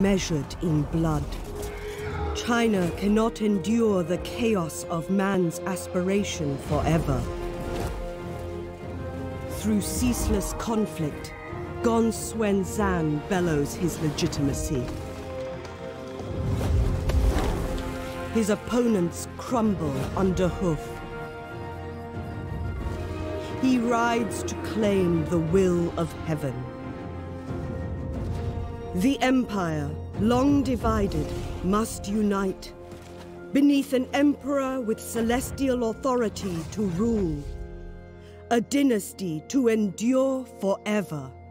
measured in blood. China cannot endure the chaos of man's aspiration forever. Through ceaseless conflict, Gongsun bellows his legitimacy. His opponents crumble under hoof. He rides to claim the will of heaven. The Empire, long divided, must unite beneath an emperor with celestial authority to rule, a dynasty to endure forever.